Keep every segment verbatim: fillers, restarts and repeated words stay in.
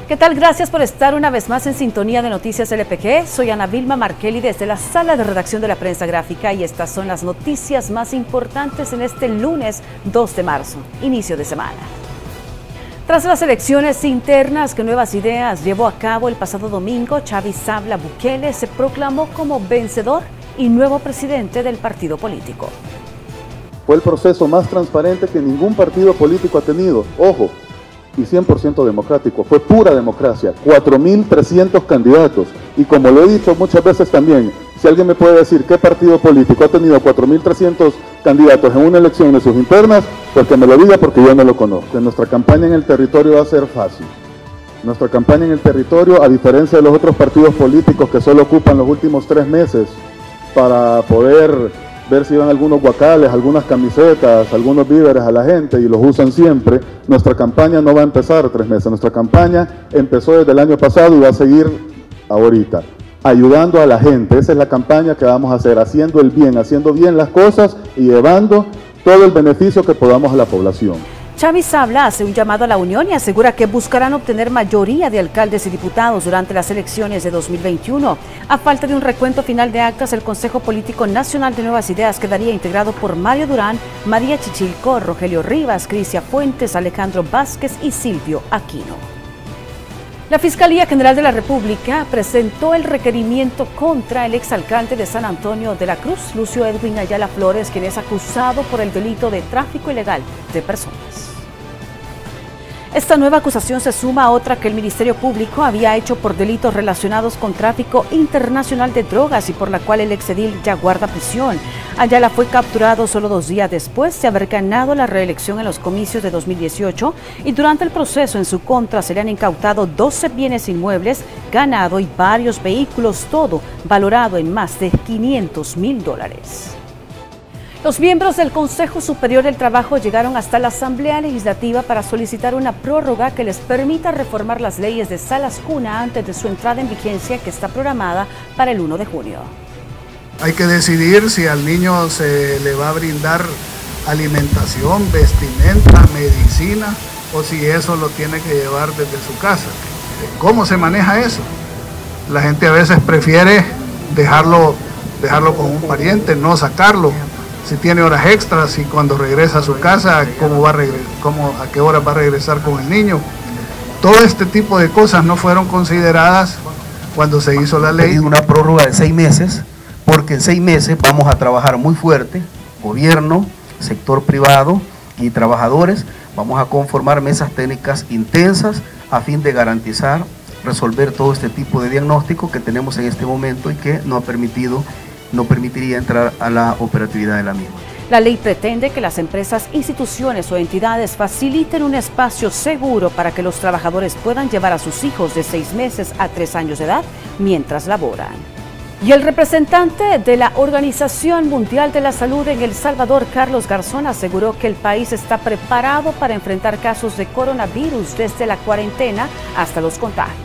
¿Qué tal? Gracias por estar una vez más en sintonía de Noticias L P G. Soy Ana Vilma Markelly desde la sala de redacción de la Prensa Gráfica y estas son las noticias más importantes en este lunes dos de marzo, inicio de semana. Tras las elecciones internas que Nuevas Ideas llevó a cabo el pasado domingo, Xavi Sabla Bukele se proclamó como vencedor y nuevo presidente del partido político. Fue el proceso más transparente que ningún partido político ha tenido, ojo, y cien por ciento democrático, fue pura democracia, cuatro mil trescientos candidatos, y como lo he dicho muchas veces también, si alguien me puede decir qué partido político ha tenido cuatro mil trescientos candidatos en una elección de sus internas, pues que me lo diga porque yo no lo conozco. Que nuestra campaña en el territorio va a ser fácil. Nuestra campaña en el territorio, a diferencia de los otros partidos políticos que solo ocupan los últimos tres meses para poder ver si van algunos guacales, algunas camisetas, algunos víveres a la gente y los usan siempre, nuestra campaña no va a empezar tres meses, nuestra campaña empezó desde el año pasado y va a seguir ahorita, ayudando a la gente. Esa es la campaña que vamos a hacer, haciendo el bien, haciendo bien las cosas y llevando todo el beneficio que podamos a la población. Xavi Sabla hace un llamado a la unión y asegura que buscarán obtener mayoría de alcaldes y diputados durante las elecciones de dos mil veintiuno. A falta de un recuento final de actas, el Consejo Político Nacional de Nuevas Ideas quedaría integrado por Mario Durán, María Chichilco, Rogelio Rivas, Crisia Fuentes, Alejandro Vázquez y Silvio Aquino. La Fiscalía General de la República presentó el requerimiento contra el exalcalde de San Antonio de la Cruz, Lucio Edwin Ayala Flores, quien es acusado por el delito de tráfico ilegal de personas. Esta nueva acusación se suma a otra que el Ministerio Público había hecho por delitos relacionados con tráfico internacional de drogas y por la cual el exedil ya guarda prisión. Ayala fue capturado solo dos días después de haber ganado la reelección en los comicios de dos mil dieciocho y durante el proceso en su contra se le han incautado doce bienes inmuebles, ganado y varios vehículos, todo valorado en más de quinientos mil dólares. Los miembros del Consejo Superior del Trabajo llegaron hasta la Asamblea Legislativa para solicitar una prórroga que les permita reformar las leyes de salas cuna antes de su entrada en vigencia, que está programada para el primero de junio. Hay que decidir si al niño se le va a brindar alimentación, vestimenta, medicina, o si eso lo tiene que llevar desde su casa. ¿Cómo se maneja eso? La gente a veces prefiere dejarlo, dejarlo con un pariente, no sacarlo. Si tiene horas extras y cuando regresa a su casa, ¿cómo va a regresar? ¿Cómo, a qué hora va a regresar con el niño? Todo este tipo de cosas no fueron consideradas cuando se hizo la ley. Una prórroga de seis meses, porque en seis meses vamos a trabajar muy fuerte, gobierno, sector privado y trabajadores, vamos a conformar mesas técnicas intensas a fin de garantizar, resolver todo este tipo de diagnóstico que tenemos en este momento y que no ha permitido no permitiría entrar a la operatividad de la misma. La ley pretende que las empresas, instituciones o entidades faciliten un espacio seguro para que los trabajadores puedan llevar a sus hijos de seis meses a tres años de edad mientras laboran. Y el representante de la Organización Mundial de la Salud en El Salvador, Carlos Garzón, aseguró que el país está preparado para enfrentar casos de coronavirus desde la cuarentena hasta los contagios.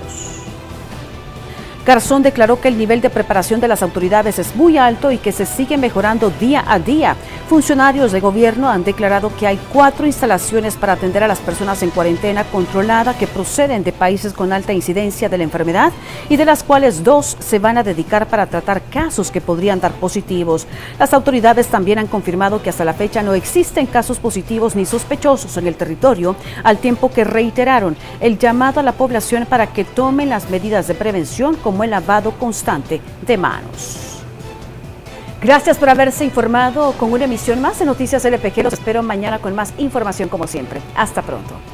Garzón declaró que el nivel de preparación de las autoridades es muy alto y que se sigue mejorando día a día. Funcionarios de gobierno han declarado que hay cuatro instalaciones para atender a las personas en cuarentena controlada que proceden de países con alta incidencia de la enfermedad y de las cuales dos se van a dedicar para tratar casos que podrían dar positivos. Las autoridades también han confirmado que hasta la fecha no existen casos positivos ni sospechosos en el territorio, al tiempo que reiteraron el llamado a la población para que tomen las medidas de prevención como como el lavado constante de manos. Gracias por haberse informado con una emisión más de Noticias L P G. Los espero mañana con más información como siempre. Hasta pronto.